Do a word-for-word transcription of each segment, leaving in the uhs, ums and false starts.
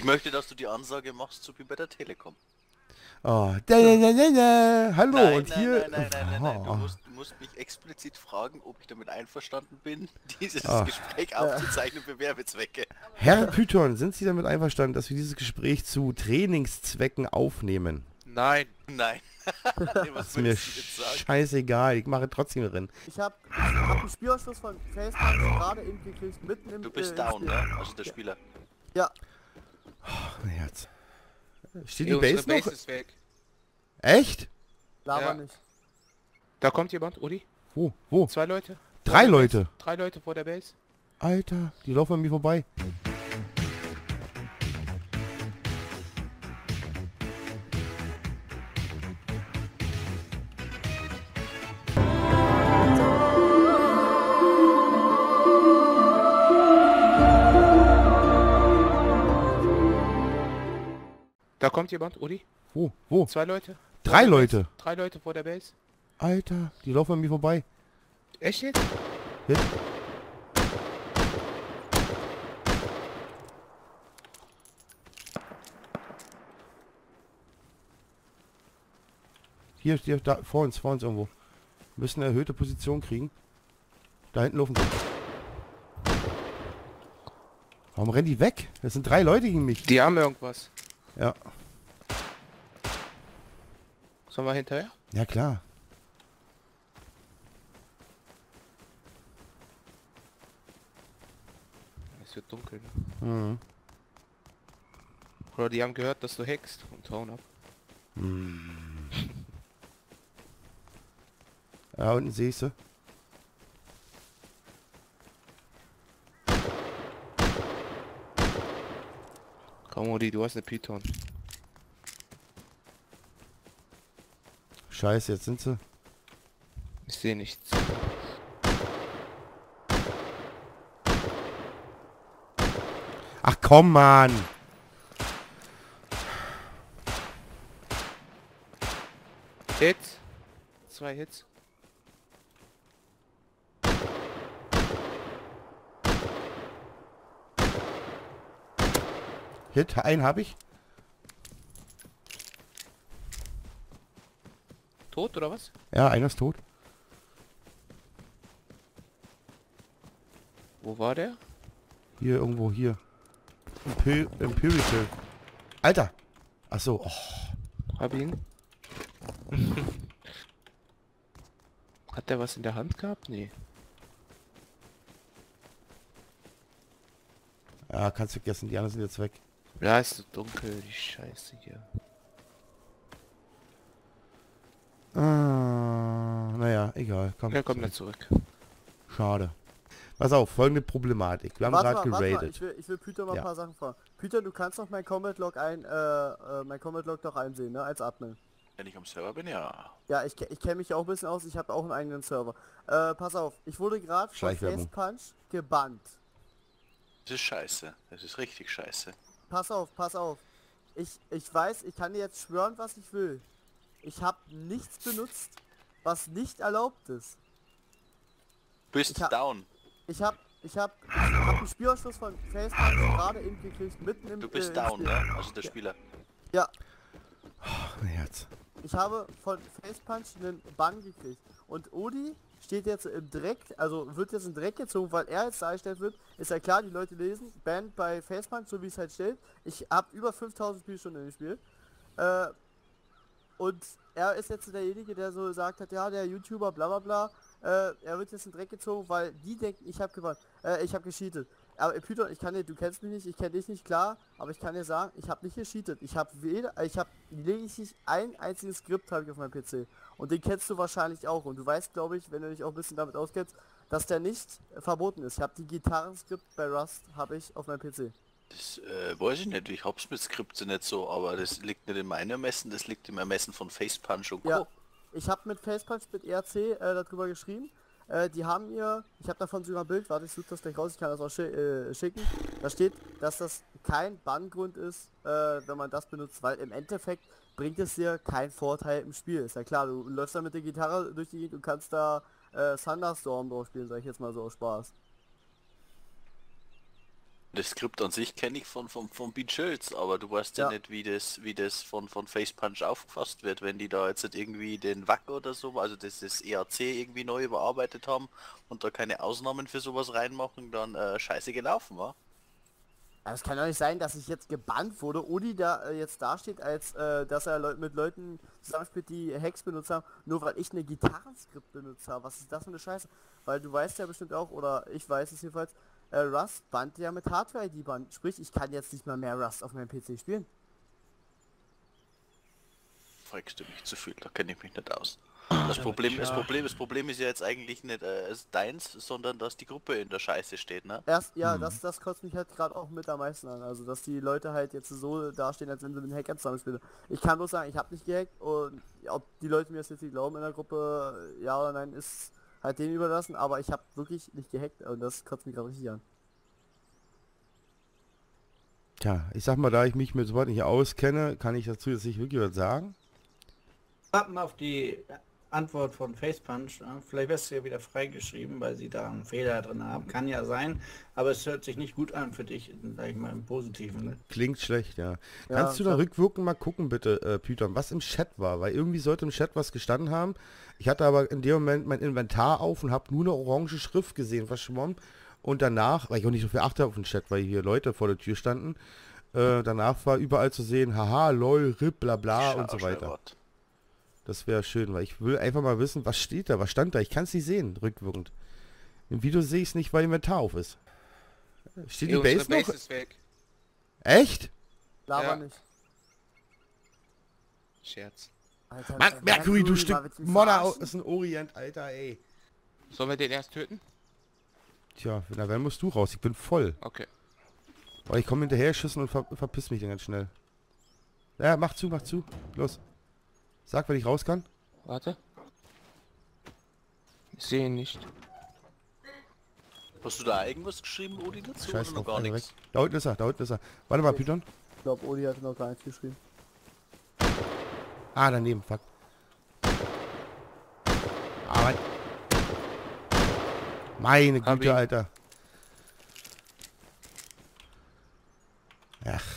möchte, dass du die Ansage machst, so wie bei der Telekom. Oh, da, da, da, da, da. Hallo, Nein, und nein, hier... nein, nein, nein, nein, nein. Du Oh, musst, du musst mich explizit fragen, ob ich damit einverstanden bin, dieses oh. Gespräch Ja. aufzuzeichnen für Werbezwecke. Herr Python, sind Sie damit einverstanden, dass wir dieses Gespräch zu Trainingszwecken aufnehmen? Nein. Nein. Nee, Das was ist mir würdest du jetzt sagen? scheißegal, ich mache trotzdem Rennen. Ich hab, ich hab einen Spielausschuss von Facebook gerade eben gekriegt, mitten im Du bist äh, im down, Spiel. ne? Also der Spieler. Ja, Mein Herz. Steht die Ey, unsere Base noch? Base ist weg. Echt? laber Ja. nicht. Da kommt jemand, Uli. Wo? Wo? Zwei Leute. Drei Vor der Leute? Base. Drei Leute vor der Base. Alter, die laufen an mir vorbei. Da kommt jemand, Uli. Wo? Wo? Zwei Leute. Vor Drei der Leute? Base. Drei Leute vor der Base. Alter, die laufen an mir vorbei. Echt jetzt? Hit. Hier, hier, da, vor uns, vor uns irgendwo. Wir müssen eine erhöhte Position kriegen. Da hinten laufen sie. Warum rennen die weg? Das sind drei Leute gegen mich. Die haben irgendwas. Ja, Sollen wir hinterher? ja klar. Es wird dunkel, ne? Mhm. Oder die haben gehört, dass du hackst und hauen ab. Ja, unten sehe ich sie. Komm, Uli, du hast eine Python. Scheiße, jetzt sind sie. Ich sehe nichts. Ach komm, Mann. Hits. Zwei Hits. Hit, einen habe ich. Tot oder was? Ja, einer ist tot. Wo war der? Hier, irgendwo, hier. Imper Empirical. Alter. Ach so. Oh. Hab ihn. Hat der was in der Hand gehabt? Nee. Ja, kannst vergessen, die anderen sind jetzt weg. Ja, ist so dunkel, die Scheiße hier. Ah, naja, egal. Komm. Ja, komm dann zurück. Schade. Pass auf, folgende Problematik. Wir haben Warte gerade mal, warte mal, geradet. ich will, ich will Peter mal Ja. ein paar Sachen fragen. Peter, du kannst doch mein Combat Log ein, äh, äh, mein Combat Log doch einsehen, ne, als Admin. Wenn ich am Server bin, ja. Ja, ich, ke- ich kenne mich auch ein bisschen aus, ich habe auch einen eigenen Server. Äh, pass auf, ich wurde gerade von Schleichwerbung. Face Punch gebannt. Das ist scheiße. Das ist richtig scheiße. Pass auf, pass auf. Ich, ich weiß, ich kann dir jetzt schwören, was ich will. Ich habe nichts benutzt, was nicht erlaubt ist. Bist Ich hab- down. Ich habe ich habe ich hab einen Spielausschuss von Face Punch gerade eben gekriegt, mitten im Du bist äh, im down, Spiel. ne? Also der Spieler. Ja, Ach, mein Herz. ich habe von Face Punch einen Bann gekriegt. Und Odi steht jetzt im Dreck, also wird jetzt im Dreck gezogen, weil er jetzt dargestellt wird. Ist ja klar, die Leute lesen, Band bei Face Punch, so wie es halt steht. Ich habe über fünftausend Spielstunden im Spiel. Äh, und er ist jetzt derjenige, der so gesagt hat, ja, der YouTuber, bla bla bla. Äh, er wird jetzt in den Dreck gezogen, weil die denken, ich habe gewonnen. Äh, ich habe gecheatet. Aber äh, Python, ich kann dir, du kennst mich nicht, ich kenne dich nicht, klar, aber ich kann dir sagen, ich habe nicht gecheatet. Ich habe weder, ich habe lediglich ein einziges Skript habe ich auf meinem P C. Und den kennst du wahrscheinlich auch. Und du weißt, glaube ich, wenn du dich auch ein bisschen damit auskennst, dass der nicht äh, verboten ist. Ich habe die Gitarrenskript bei Rust, habe ich auf meinem P C. Das äh, weiß ich nicht. Ich hab's mit Skripten nicht so, aber das liegt nicht in meinem Ermessen, das liegt im Ermessen von Facepunch und Co. Ja, ich habe mit Facepunch, mit E R C äh, darüber geschrieben. Äh, die haben mir, ich habe davon sogar ein Bild, warte, ich suche das gleich raus, ich kann das auch schi äh, schicken. Da steht, dass das kein Banngrund ist, äh, wenn man das benutzt, weil im Endeffekt bringt es dir keinen Vorteil im Spiel. Ist ja klar, du läufst da mit der Gitarre durch die Gegend und kannst da äh, Thunderstorm drauf spielen, sag ich jetzt mal so aus Spaß. Das Skript an sich kenne ich von, von, von Beat Schulz, aber du weißt ja, Ja. nicht, wie das, wie das von, von Facepunch aufgefasst wird, wenn die da jetzt nicht irgendwie den W A C oder so, also das, das E A C irgendwie neu überarbeitet haben und da keine Ausnahmen für sowas reinmachen, dann äh, scheiße gelaufen, war. Es kann doch nicht sein, dass ich jetzt gebannt wurde, Odi da äh, jetzt dasteht, als äh, dass er Leu mit Leuten zusammenspielt, die Hacks benutzt haben, nur weil ich eine Gitarrenskript benutzt habe. Was ist das für eine Scheiße? Weil du weißt ja bestimmt auch, oder ich weiß es jedenfalls, äh, Rust bannt ja mit Hardware-I D-Band. Sprich, ich kann jetzt nicht mal mehr Rust auf meinem P C spielen. Fragst du mich zu viel, da kenne ich mich nicht aus. Das Problem, das Problem, das Problem ist ja jetzt eigentlich nicht äh, deins, sondern dass die Gruppe in der Scheiße steht, ne? Erst, ja, das, das kotzt mich halt gerade auch mit am meisten an. Also, dass die Leute halt jetzt so dastehen, als wenn sie mit Hackern zusammenspielen. Ich kann bloß sagen, ich habe nicht gehackt und ob die Leute mir das jetzt nicht glauben in der Gruppe, ja oder nein, ist halt denen überlassen, aber ich habe wirklich nicht gehackt und das kotzt mich gerade richtig an. Tja, ich sag mal, da ich mich mit sowas nicht auskenne, kann ich dazu jetzt nicht wirklich was sagen. Warten auf die Antwort von Facepunch. Ja? Vielleicht wirst du ja wieder freigeschrieben, weil sie da einen Fehler drin haben. Kann ja sein, aber es hört sich nicht gut an für dich, sag ich mal, im Positiven. Ne? Klingt schlecht, ja. Ja, Kannst du da klar. rückwirkend mal gucken, bitte, äh, Python, was im Chat war? Weil irgendwie sollte im Chat was gestanden haben. Ich hatte aber in dem Moment mein Inventar auf und habe nur eine orange Schrift gesehen, verschwommen. Und danach, weil ich auch nicht so viel achte auf den Chat, weil hier Leute vor der Tür standen, äh, danach war überall zu sehen, haha, lol, rip, bla bla und so weiter. Das wäre schön, weil ich will einfach mal wissen, was steht da, was stand da. Ich kann es nicht sehen, rückwirkend. Im Video sehe ich es nicht, weil Inventar auf ist. Steht die Ey, unsere Base noch? Base ist weg. Echt? Laber Ja. nicht. Scherz. Alter, Mann, äh, Mercury, du mal, Stück willst mich Modder verarschen? aus dem Orient, Alter, ey. Sollen wir den erst töten? Tja, na, wenn musst du raus, ich bin voll. Okay. Aber ich komme hinterher geschissen und ver verpiss mich dann ganz schnell. Ja, mach zu, mach zu. Los. Sag, wenn ich raus kann. Warte. Ich sehe ihn nicht. Hast du da irgendwas geschrieben, Odi, dazu Scheiß oder noch drauf, gar einer nichts? weg. Da unten ist er, da unten ist er. Warte mal, Python. Ich glaube, Odi hat noch gar nichts geschrieben. Ah, daneben, fuck. Ah, Mann. Meine Hab Güte, ihn. Alter. Ach.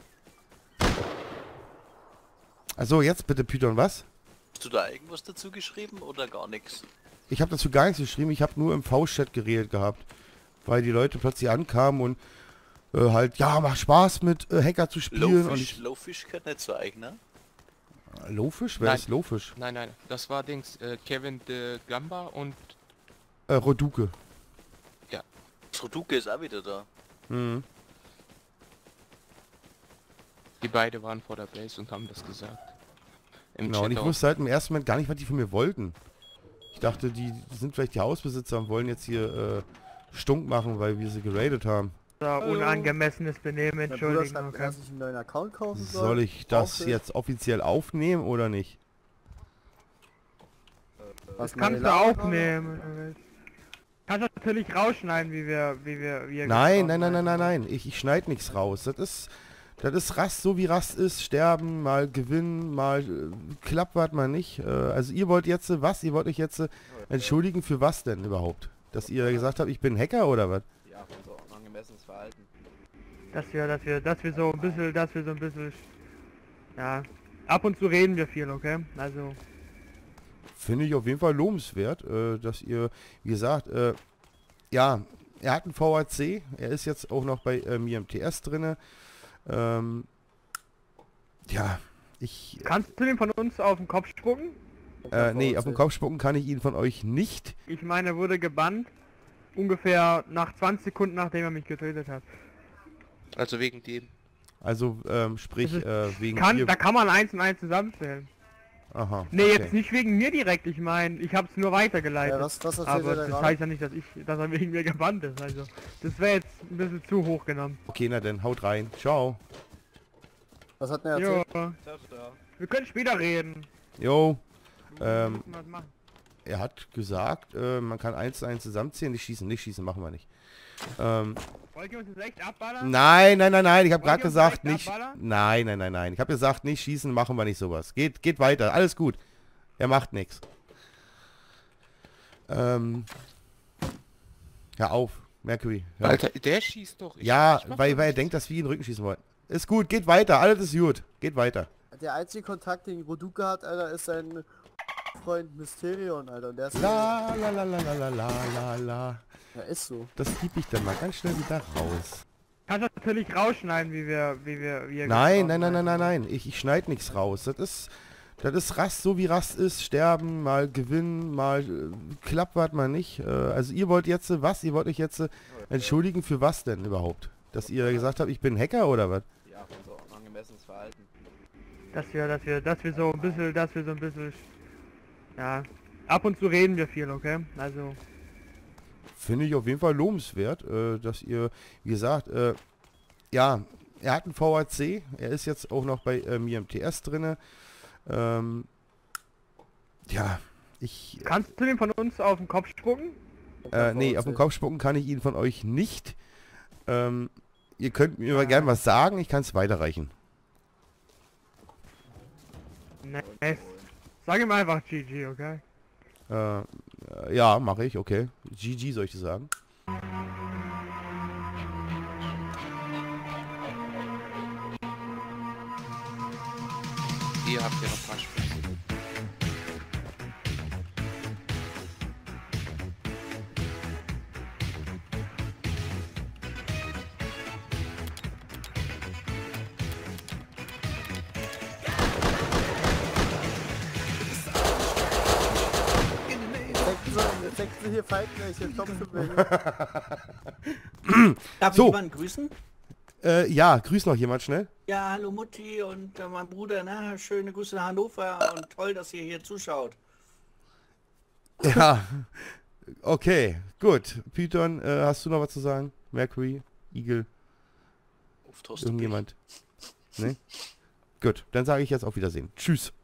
Also jetzt bitte, Python, was? Hast du da irgendwas dazu geschrieben oder gar nichts? Ich habe dazu gar nichts geschrieben, ich habe nur im V-Chat geredet gehabt. Weil die Leute plötzlich ankamen und äh, halt, ja, macht Spaß mit äh, Hacker zu spielen. Und Lowfish, ich, Lowfish gehört nicht zu eigen, ne? Lowfish? Wer Nein. ist Lowfish? Nein, nein. Das war Dings, äh, Kevin de Gamba und Äh, Roduke. Troduke ist auch wieder da. Mhm. die beide waren vor der Base und haben das gesagt. Im Genau, und ich auch. wusste halt im ersten Moment gar nicht, was die von mir wollten. Ich dachte, die, die sind vielleicht die Hausbesitzer und wollen jetzt hier äh, stunk machen, weil wir sie geradet haben. So, unangemessenes Benehmen, Mein Bruder entschuldigen. schreibt, Okay. dass ich einen neuen Account kaufen soll. Soll ich das Braucht jetzt offiziell aufnehmen oder nicht? Was Das meine kannst du Laber- aufnehmen. Kannst natürlich rausschneiden, wie wir, wie wir, wie ihr Nein, gesprochen nein, nein, nein, habt. nein, nein. Ich, ich schneide nichts raus. Das ist, das ist Rast, so wie Rast ist. Sterben, mal gewinnen, mal äh, klappt was, mal nicht. Äh, also ihr wollt jetzt, äh, was? Ihr wollt euch jetzt äh, entschuldigen für was denn überhaupt? Dass ihr gesagt habt, ich bin Hacker oder was? Ja, für unser unangemessenes Verhalten. Dass wir, dass wir, dass wir so ein bisschen, dass wir so ein bisschen, ja, ab und zu reden wir viel, okay? Also, Finde ich auf jeden Fall lobenswert, äh, dass ihr, wie gesagt, äh, ja, er hat einen V A C, er ist jetzt auch noch bei äh, mir im T S drinne. Ähm, ja, ich, kannst du den von uns auf den Kopf spucken? äh, nee, auf den Kopf spucken kann ich ihn von euch nicht. Ich meine, er wurde gebannt, ungefähr nach zwanzig Sekunden, nachdem er mich getötet hat. Also wegen dem. Also, ähm, sprich, Das ist- äh, wegen Kann, ihr... da kann man eins und eins zusammenstellen. Aha, Nee, okay. jetzt nicht wegen mir direkt, ich meine, ich habe es nur weitergeleitet. Ja, was, was erzählt Aber er da das gerade? heißt ja nicht, dass ich, dass er wegen mir gebannt ist. Also, das wäre jetzt ein bisschen zu hoch genommen. Okay, na dann, haut rein. Ciao. Was hat er Jo, erzählt? wir können später reden. Jo, Wir ähm, müssen was machen. er hat gesagt, äh, man kann eins zu eins zusammenziehen, nicht schießen, nicht schießen, machen wir nicht. Ähm, Wollt ihr uns jetzt echt abballern? nein, nein, nein, nein, ich habe Wollen gerade wir uns gesagt, direkt nicht... abballern? Nein, nein, nein, nein, ich habe gesagt, nicht schießen, machen wir nicht sowas. Geht, geht weiter, alles gut. Er macht nichts. Ähm, hör auf. Mercury. Ja, Alter, der schießt doch. Ich, ja ich mach weil, doch weil er nichts. denkt, dass wir ihn in den Rücken schießen wollen. Ist gut, geht weiter, alles ist gut. Geht weiter. Der einzige Kontakt, den Roduka hat, Alter, ist sein Freund Mysterion, Alter. Und der ist... La la la la la la la la la. Ja, ist so. Das gebe ich dann mal ganz schnell wieder raus. Kannst natürlich rausschneiden, wie wir, wie wir, wie ihr Nein, gesprochen nein, nein, nein, habt. nein, nein. Ich, ich schneide nichts raus. Das ist, das ist Rast, so wie Rast ist. Sterben, mal gewinnen, mal äh, klappt was, mal nicht. Äh, also ihr wollt jetzt äh, was? Ihr wollt euch jetzt äh, entschuldigen für was denn überhaupt? Dass ihr gesagt habt, ich bin Hacker oder was? Ja, für so angemessenes Verhalten. Dass wir, dass wir, dass wir so ein bisschen, dass wir so ein bisschen, ja, ab und zu reden wir viel, okay? Also, Finde ich auf jeden Fall lobenswert, äh, dass ihr, wie gesagt, äh, ja, er hat einen V A C, er ist jetzt auch noch bei äh, mir im T S drinne. Ähm, ja, ich, kannst du den von uns auf den Kopf spucken? äh, nee, auf den Kopf spucken kann ich ihn von euch nicht. Ähm, ihr könnt mir Ah. aber gern was sagen, ich kann es weiterreichen. Nice. Sag ihm einfach G G, okay? Äh, äh, ja, mache ich, okay. G G soll ich das sagen. Ihr habt ja noch ein paar Sprüche. Jetzt denken sie hier fighten, ich hier Top zu bringen. Darf So. ich jemanden grüßen? Äh, ja, grüß noch jemand schnell. Ja, hallo Mutti und äh, mein Bruder, na, schöne Grüße nach Hannover und toll, dass ihr hier zuschaut. Ja, okay, gut. Python, äh, hast du noch was zu sagen? Mercury, Eagle, Auf Toast irgendjemand? Ne? Gut, dann sage ich jetzt auf Wiedersehen. Tschüss.